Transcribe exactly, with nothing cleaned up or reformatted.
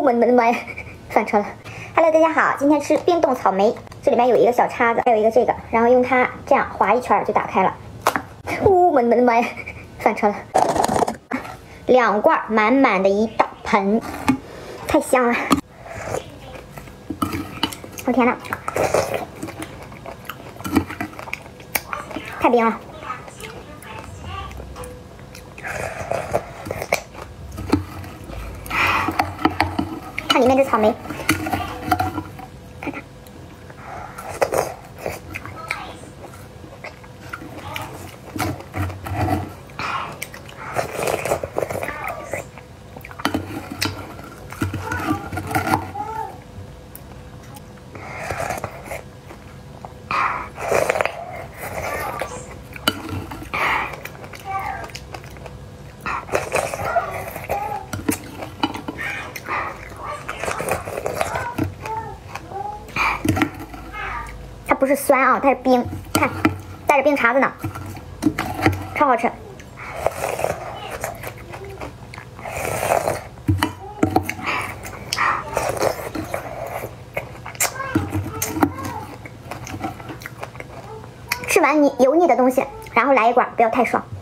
我的妈呀，翻车了。Hello， 大家好，今天吃冰冻草莓，这里面有一个小叉子，还有一个这个，然后用它这样划一圈就打开了。呜、哦，我的妈呀，翻车了。两罐满满的一大盆，太香了。我天呐，太冰了。看里面这草莓，看看，它不是酸啊，它是冰，看带着冰碴子呢，超好吃。吃完你油腻的东西，然后来一罐，不要太爽。